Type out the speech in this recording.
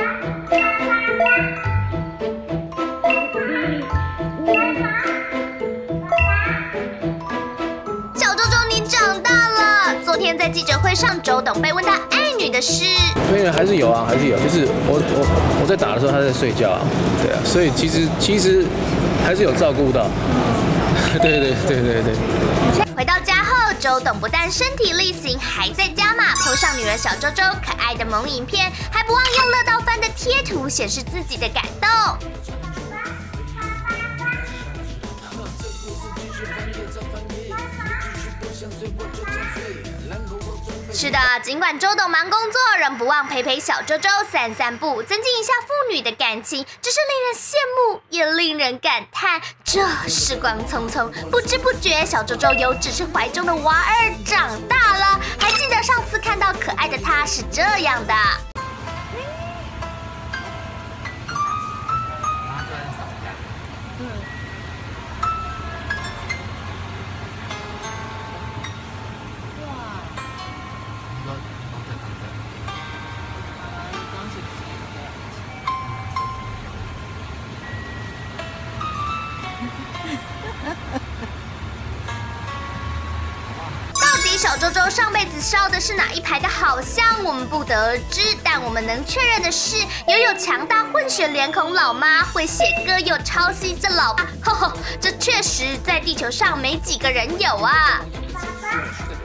小周周，你长大了。昨天在记者会上，周董被问到爱女的事， 没有，还是有啊，还是有。就是我在打的时候，他在睡觉啊，对啊，所以其实还是有照顾到。对。 回到家后，周董不但身体力行，还在加码，po上女儿小周周可爱的萌影片，还不忘用乐到翻的贴图显示自己的感动。是的，尽管周董忙工作，仍不忘陪小周周散散步，增进一下父女的感情，真是令人羡慕，也令人感叹。这时光匆匆，不知不觉，小周周由只是怀中的娃儿长大了。还记得上次看到可爱的他是这样的。到底小周周上辈子烧的是哪一排的好香，我们不得而知。但我们能确认的是，拥有强大混血脸孔老妈，会写歌又抄袭这老爸，这确实在地球上没几个人有啊。爸爸